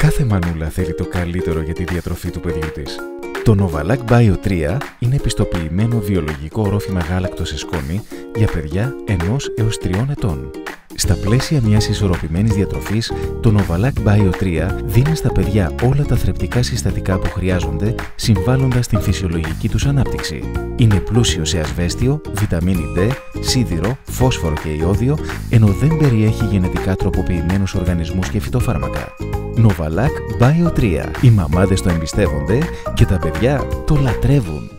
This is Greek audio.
Κάθε μανούλα θέλει το καλύτερο για τη διατροφή του παιδιού της. Το Novalac Bio 3 είναι επιστοποιημένο βιολογικό ορόφημα γάλακτος σε σκόνη για παιδιά 1 έως 3 ετών. Στα πλαίσια μιας ισορροπημένης διατροφής, το Novalac Bio 3 δίνει στα παιδιά όλα τα θρεπτικά συστατικά που χρειάζονται, συμβάλλοντας στην φυσιολογική τους ανάπτυξη. Είναι πλούσιο σε ασβέστιο, βιταμίνη D, σίδηρο, φόσφορο και ιώδιο, ενώ δεν περιέχει γενετικά τροποποιημένους οργανισμούς και φυτοφάρμακα. Novalac Bio 3. Οι μαμάδες το εμπιστεύονται και τα παιδιά το λατρεύουν.